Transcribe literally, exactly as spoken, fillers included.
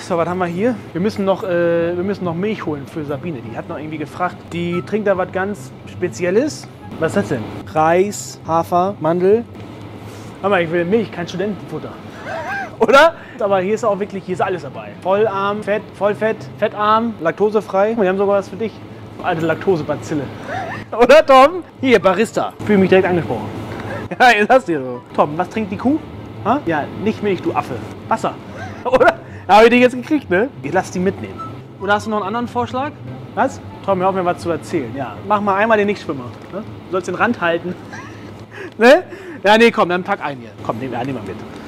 So, was haben wir hier? Wir müssen noch, äh, wir müssen noch Milch holen für Sabine. Die hat noch irgendwie gefragt. Die trinkt da was ganz Spezielles. Was ist das denn? Reis, Hafer, Mandel. Hör mal, ich will Milch, kein Studentenfutter. Oder? Aber hier ist auch wirklich, hier ist alles dabei. Vollarm, Fett, Vollfett, fettarm, laktosefrei. Wir haben sogar was für dich. Alte Laktosebazille. Oder, Tom? Hier, Barista. Ich fühle mich direkt angesprochen. Ja, jetzt hast du hier so. Tom, was trinkt die Kuh? Ha? Ja, nicht Milch, du Affe. Wasser. Oder? Habe ich dich jetzt gekriegt, ne? Ich lass die mitnehmen. Oder hast du noch einen anderen Vorschlag? Was? Tom, hör auf mir was zu erzählen. Ja, mach mal einmal den Nichtschwimmer. Ne? Du sollst den Rand halten. Ne? Ja, nee, komm, dann pack ein hier. Komm, nehmen wir, nehmen wir mit.